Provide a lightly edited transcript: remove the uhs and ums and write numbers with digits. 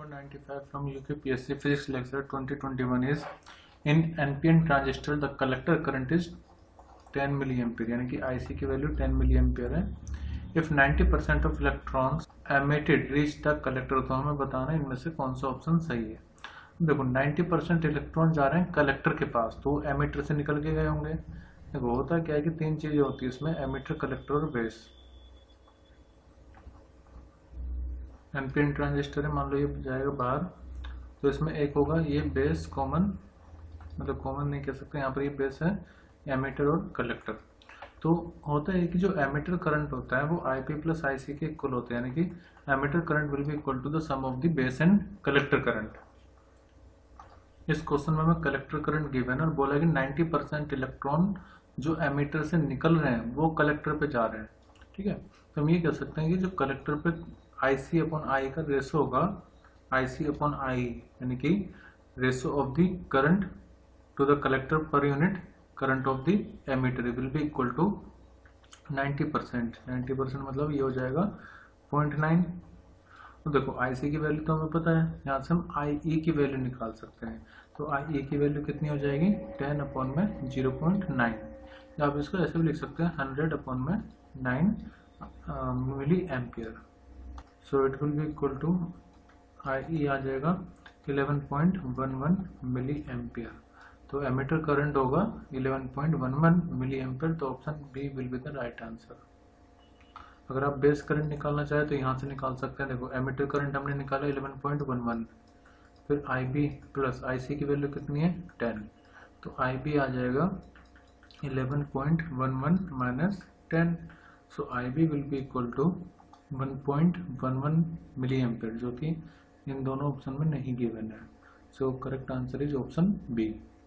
95 from UKPSC Physics Lecture 2021 is in NPN transistor the collector current is 10 milliampere, यानी कि IC की value 10 milliampere है. If 90% of electrons emitted reach the collector, तो हमें बताना है इनमें से कौन सा ऑप्शन सही है. देखो 90% इलेक्ट्रॉन जा रहे हैं कलेक्टर के पास, तो एमिटर से निकल के गए होंगे. देखो होता क्या है कि तीन चीजें होती है इसमें, एमिटर, कलेक्टर और बेस. एनपीएन ट्रांजिस्टर है, मान लो ये जाएगा बाहर, तो इसमें एक होगा ये बेस कॉमन, मतलब कॉमन नहीं कह सकते, यहाँ पर ये बेस है, एमिटर और कलेक्टर. तो होता है कि जो एमिटर करंट होता है वो आईपी प्लस आईसी के इक्वल होते हैं, यानी कि emitter current will be equal to the sum of the base and collector current. इस क्वेश्चन में हमें कलेक्टर करंट गिवन है और बोला कि 90% इलेक्ट्रॉन जो एमिटर से निकल रहे हैं वो कलेक्टर पे जा रहे हैं. ठीक है, तो हम ये कह सकते हैं कि जो कलेक्टर पे IC अपॉन आई का रेशो होगा, IC अपॉन आई, यानी कि ratio of the current to the collector per unit current of the emitter will be equal to 90%. 90% मतलब ये हो जाएगा 0.9. तो देखो IC की वैल्यू तो हमें पता है, यहाँ से हम IE की वैल्यू निकाल सकते हैं. तो IE की वैल्यू कितनी हो जाएगी, 10 अपॉन में 0.9, या आप इसको ऐसे भी लिख सकते हैं 100 अपॉन में 9 milliampere. So it will be equal to IE आ जाएगा 11.11 मिली एम्पियर. तो एमिटर करंट होगा 11.11 मिली एम्पियर. तो option B will be the right answer. अगर आप बेस करंट निकालना चाहे तो यहाँ से निकाल सकते हैं. देखो एमिटर करंट हमने निकाला 11.11, फिर IB प्लस IC की वैल्यू कितनी है 10, तो IB आ जाएगा 11.11 minus 10. So IB will be equal to 1.11 milliampere, जो कि इन दोनों ऑप्शन में नहीं गिवन है. So correct answer is option B.